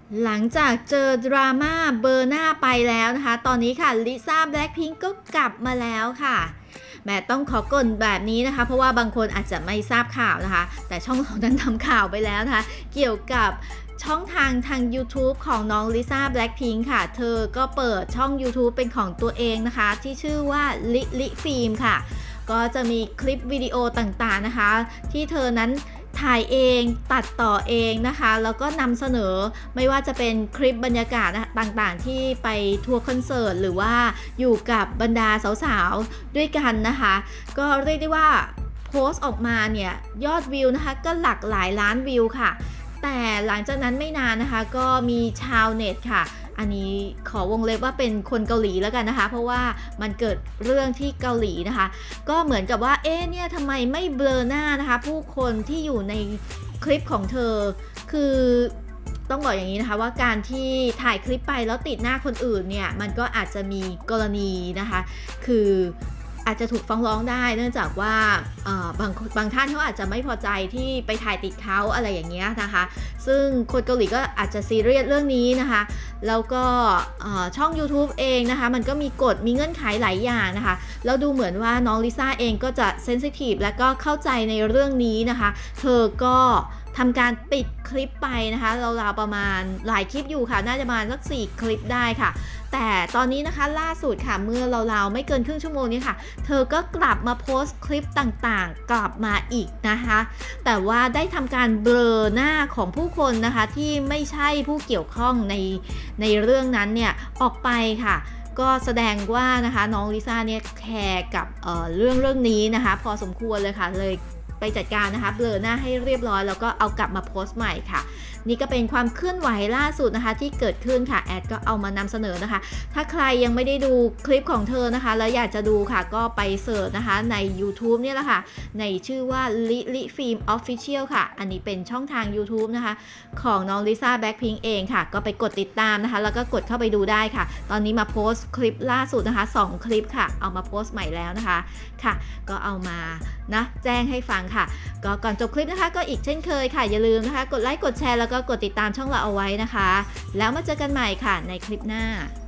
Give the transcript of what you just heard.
หลังจากเจอดราม่าเบอร์หน้าไปแล้วนะคะตอนนี้ค่ะลิซ่าแบล็คพิงก์ก็กลับมาแล้วค่ะแม่ต้องขอก่นแบบนี้นะคะเพราะว่าบางคนอาจจะไม่ทราบข่าวนะคะแต่ช่องเรานั้นทำข่าวไปแล้วนะคะเกี่ยวกับช่องทาง YouTube ของน้องลิซ่าแบล็คพิงก์ค่ะเธอก็เปิดช่อง YouTube เป็นของตัวเองนะคะที่ชื่อว่าลิฟิล์มค่ะก็จะมีคลิปวิดีโอต่างๆนะคะที่เธอนั้นถ่ายเองตัดต่อเองนะคะแล้วก็นำเสนอไม่ว่าจะเป็นคลิปบรรยากาศต่างๆที่ไปทัวร์คอนเสิร์ตหรือว่าอยู่กับบรรดาสาวๆด้วยกันนะคะก็เรียกได้ว่าโพสต์ออกมาเนี่ยยอดวิวนะคะก็หลักหลายล้านวิวค่ะแต่หลังจากนั้นไม่นานนะคะก็มีชาวเน็ตค่ะอันนี้ขอวงเล็บว่าเป็นคนเกาหลีแล้วกันนะคะเพราะว่ามันเกิดเรื่องที่เกาหลีนะคะก็เหมือนกับว่าเนี่ยทำไมไม่เบลอหน้านะคะผู้คนที่อยู่ในคลิปของเธอคือต้องบอกอย่างนี้นะคะว่าการที่ถ่ายคลิปไปแล้วติดหน้าคนอื่นเนี่ยมันก็อาจจะมีกรณีนะคะคืออาจจะถูกฟ้องร้องได้เนื่องจากว่าบางท่านเขาอาจจะไม่พอใจที่ไปถ่ายติดเขาอะไรอย่างเงี้ยนะคะซึ่งคนเกาหลีก็อาจจะซีเรียสเรื่องนี้นะคะแล้วก็ช่อง YouTube เองนะคะมันก็มีกฎมีเงื่อนไขหลายอย่างนะคะแล้วดูเหมือนว่าน้องลิซ่าเองก็จะเซนซิทีฟและก็เข้าใจในเรื่องนี้นะคะเธอก็ทำการปิดคลิปไปนะคะราวๆประมาณหลายคลิปอยู่ค่ะน่าจะประมาณสัก4คลิปได้ค่ะแต่ตอนนี้นะคะล่าสุดค่ะเมื่อราวๆไม่เกินครึ่งชั่วโมงนี้ค่ะเธอก็กลับมาโพสต์คลิปต่างๆกลับมาอีกนะคะแต่ว่าได้ทำการเบลอหน้าของผู้คนนะคะที่ไม่ใช่ผู้เกี่ยวข้องในเรื่องนั้นเนี่ยออกไปค่ะก็แสดงว่านะคะน้องลิซ่าเนี่ยแคร์กับเรื่องนี้นะคะพอสมควรเลยค่ะเลยไปจัดการนะคะเบลอหน้าให้เรียบร้อยแล้วก็เอากลับมาโพสต์ใหม่ค่ะนี่ก็เป็นความเคลื่อนไหวล่าสุดนะคะที่เกิดขึ้นค่ะแอดก็เอามานำเสนอนะคะถ้าใครยังไม่ได้ดูคลิปของเธอนะคะแล้วอยากจะดูค่ะก็ไปเสิร์ชนะคะใน YouTube เนี่ยแหละค่ะในชื่อว่าลิฟิล์มออฟฟิเชียลค่ะอันนี้เป็นช่องทาง YouTube นะคะของน้องลิซ่าแบล็คพิงก์เองค่ะก็ไปกดติดตามนะคะแล้วก็กดเข้าไปดูได้ค่ะตอนนี้มาโพสต์คลิปล่าสุดนะคะ2คลิปค่ะเอามาโพสต์ใหม่แล้วนะคะค่ะก็เอามานะแจ้งให้ฟังค่ะก็ก่อนจบคลิปนะคะก็อีกเช่นเคยค่ะอย่าลืมนะคะกดไลค์กดแชร์แล้วก็กดติดตามช่องเราเอาไว้นะคะแล้วมาเจอกันใหม่ค่ะในคลิปหน้า